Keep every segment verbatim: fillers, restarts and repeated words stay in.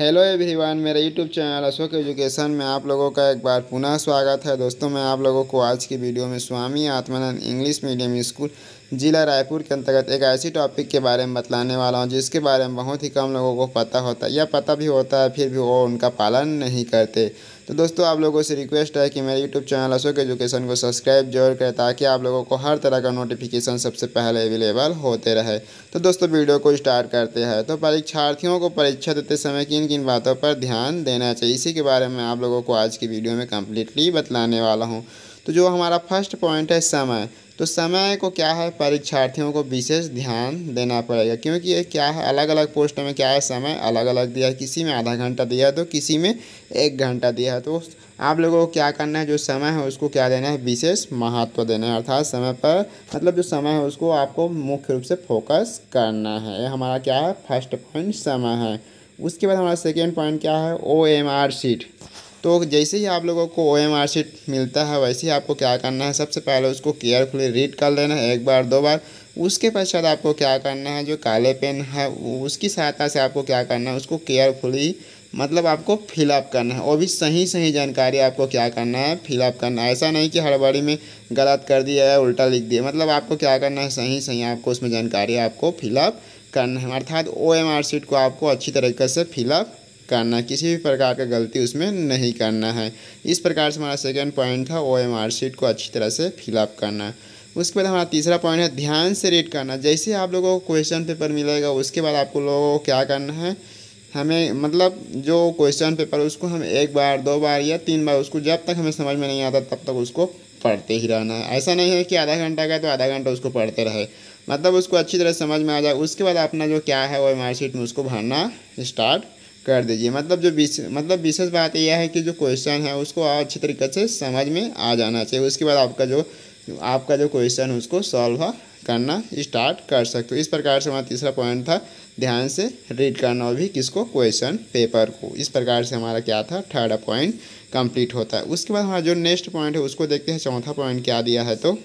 Hello everyone, मेरा YouTube channel Ashok education में आप लोगों का एक बार पुनः स्वागत है। दोस्तों, मैं आप लोगों को आज की वीडियो में Swami Atmanand English medium school जिला रायपुर के अंतर्गत एक ऐसी टॉपिक के बारे में बतलाने वाला हूं जिसके बारे में बहुत ही कम लोगों को पता होता है या पता भी होता है, फिर भी वो उनका पालन नहीं करते। तो दोस्तों, आप लोगों से रिक्वेस्ट है कि मेरे यूट्यूब चैनल अशोक एजुकेशन को सब्सक्राइब जरूर करें ताकि आप लोगों को हर तरह का नोटिफिकेशन सबसे पहले अवेलेबल होते रहे। तो दोस्तों, वीडियो को स्टार्ट करते हैं। तो परीक्षार्थियों को परीक्षा देते समय किन किन बातों पर ध्यान देना चाहिए, इसी के बारे में आप लोगों को आज की वीडियो में कम्प्लीटली बतलाने वाला हूँ। तो जो हमारा फर्स्ट पॉइंट है समय, तो समय को क्या है, परीक्षार्थियों को विशेष ध्यान देना पड़ेगा क्योंकि ये क्या है, अलग अलग पोस्ट में क्या है, समय अलग अलग दिया है। किसी में आधा घंटा दिया है तो किसी में एक घंटा दिया है। तो आप लोगों को क्या करना है, जो समय है उसको क्या देना है, विशेष महत्व देना है। अर्थात समय पर मतलब जो समय है उसको आपको मुख्य रूप से फोकस करना है। ये हमारा क्या है, फर्स्ट पॉइंट समय है। उसके बाद हमारा सेकेंड पॉइंट क्या है, ओ एम आर शीट। तो जैसे ही आप लोगों को ओ एम आर शीट मिलता है वैसे ही आपको क्या करना है, सबसे पहले उसको केयरफुली रीड कर लेना है एक बार दो बार। उसके पश्चात आपको क्या करना है, जो काले पेन है उसकी सहायता से आपको क्या करना है, उसको केयरफुली मतलब आपको फिलअप करना है। और भी सही सही जानकारी आपको क्या करना है, फिलअप करना है। ऐसा नहीं कि हड़बड़ी में गलत कर दिया है, उल्टा लिख दिया। मतलब आपको क्या करना है, सही सही आपको उसमें जानकारी आपको फिलअप करना है। अर्थात ओ एम आर शीट को आपको अच्छी तरीके से फिलअप करना है, किसी भी प्रकार का गलती उसमें नहीं करना है। इस प्रकार से हमारा सेकंड पॉइंट था, ओ एम आर शीट को अच्छी तरह से फिलअप करना है। उसके बाद हमारा तीसरा पॉइंट है, ध्यान से रीड करना। जैसे आप लोगों को क्वेश्चन पेपर मिलेगा उसके बाद आपको लोगों को क्या करना है, हमें मतलब जो क्वेश्चन पेपर उसको हम एक बार दो बार या तीन बार उसको जब तक हमें समझ में नहीं आता तब तक उसको पढ़ते ही रहना है। ऐसा नहीं है कि आधा घंटा का तो आधा घंटा उसको पढ़ते रहे, मतलब उसको अच्छी तरह समझ में आ जाए। उसके बाद अपना जो क्या है वो मार्कशीट में उसको भरना स्टार्ट कर दीजिए। मतलब जो विशेष मतलब विशेष बात यह है कि जो क्वेश्चन है उसको अच्छी तरीके से समझ में आ जाना चाहिए। उसके बाद आपका जो आपका जो क्वेश्चन है उसको सॉल्व करना स्टार्ट कर सकते हो। इस प्रकार से हमारा तीसरा पॉइंट था, ध्यान से रीड करना, और भी किसको, क्वेश्चन पेपर को। इस प्रकार से हमारा क्या था, थर्ड पॉइंट कंप्लीट होता है। उसके बाद हमारा जो नेक्स्ट पॉइंट है उसको देखते हैं। चौथा पॉइंट क्या दिया है, तो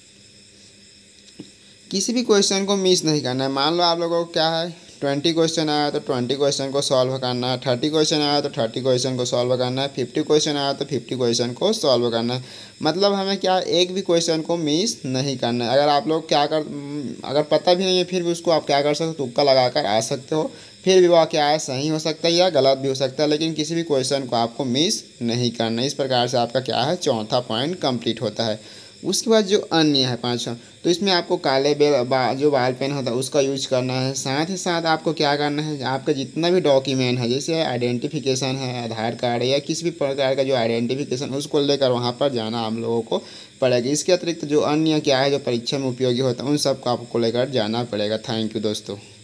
किसी भी क्वेश्चन को मिस नहीं करना है। मान लो आप लोगों को क्या है, ट्वेंटी क्वेश्चन आया तो ट्वेंटी क्वेश्चन को सॉल्व करना है, थर्टी क्वेश्चन आया तो थर्टी क्वेश्चन को सॉल्व करना है, फिफ्टी क्वेश्चन आया तो फिफ्टी क्वेश्चन को सॉल्व करना है। मतलब हमें क्या, एक भी क्वेश्चन को मिस नहीं करना है। अगर आप लोग क्या कर अगर पता भी नहीं है फिर भी उसको आप क्या कर सकते हो, तुक्का लगा कर आ सकते हो। फिर भी वह क्या है, सही हो सकता है या गलत भी हो सकता है, लेकिन किसी भी क्वेश्चन को आपको मिस नहीं करना। इस प्रकार से आपका क्या है, चौथा पॉइंट कंप्लीट होता है। उसके बाद जो अन्य है पाँचवा, तो इसमें आपको काले बेल बा, जो बाल पेन होता है उसका यूज करना है। साथ ही साथ आपको क्या करना है, आपका जितना भी डॉक्यूमेंट है जैसे आइडेंटिफिकेशन है, आधार कार्ड या किसी भी प्रकार का जो आइडेंटिफिकेशन उसको लेकर वहाँ पर जाना आप लोगों को पड़ेगा। इसके अतिरिक्त जो अन्य क्या है जो परीक्षा में उपयोगी होता है उन सबको आपको लेकर जाना पड़ेगा। थैंक यू दोस्तों।